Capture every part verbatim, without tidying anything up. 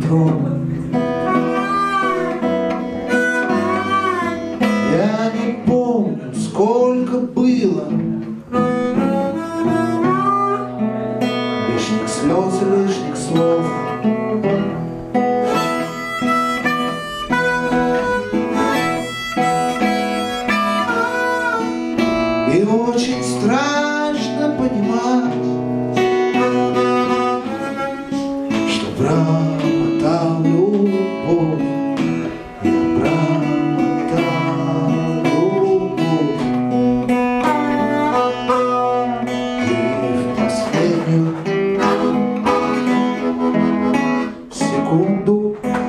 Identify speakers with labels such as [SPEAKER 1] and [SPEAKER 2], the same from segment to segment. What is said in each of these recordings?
[SPEAKER 1] метро. Я не помню, сколько было лишних слез и лишних слов. И очень страшно понимать, что промотал любовь, я промотал любовь. И в последнюю секунду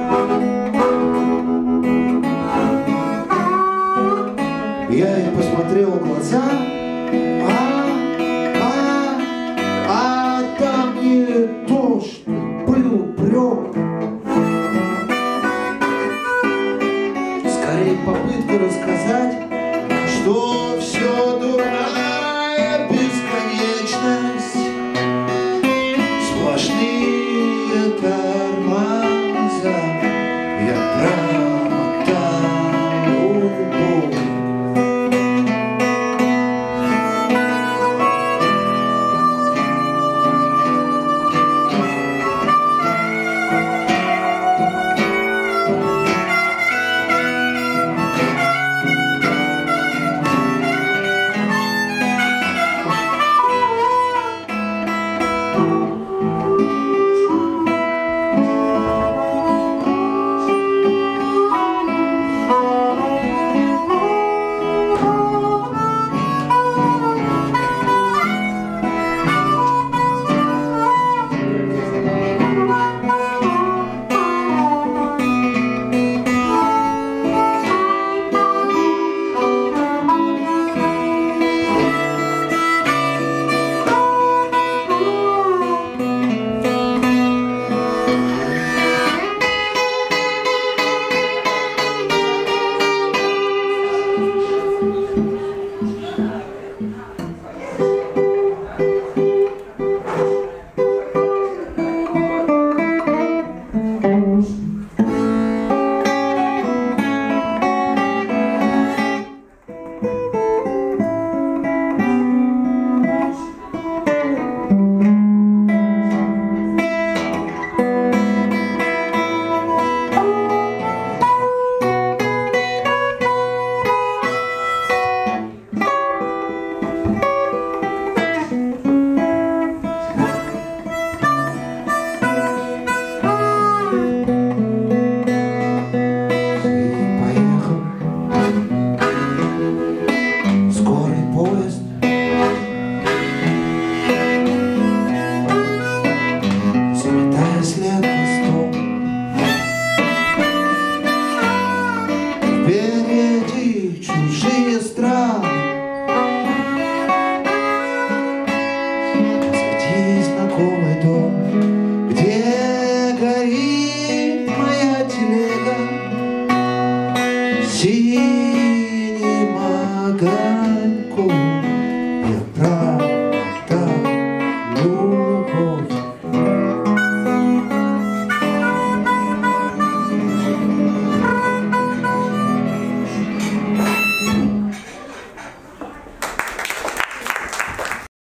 [SPEAKER 1] я ей посмотрел в глаза, а, а, а там не то, что был упрек, скорее попытка рассказать, что все дурная бесконечность, сплошные тормоза, я промотал любовь. Впереди чужие страны, позади знакомый дом, где горит моя телега синим огоньком.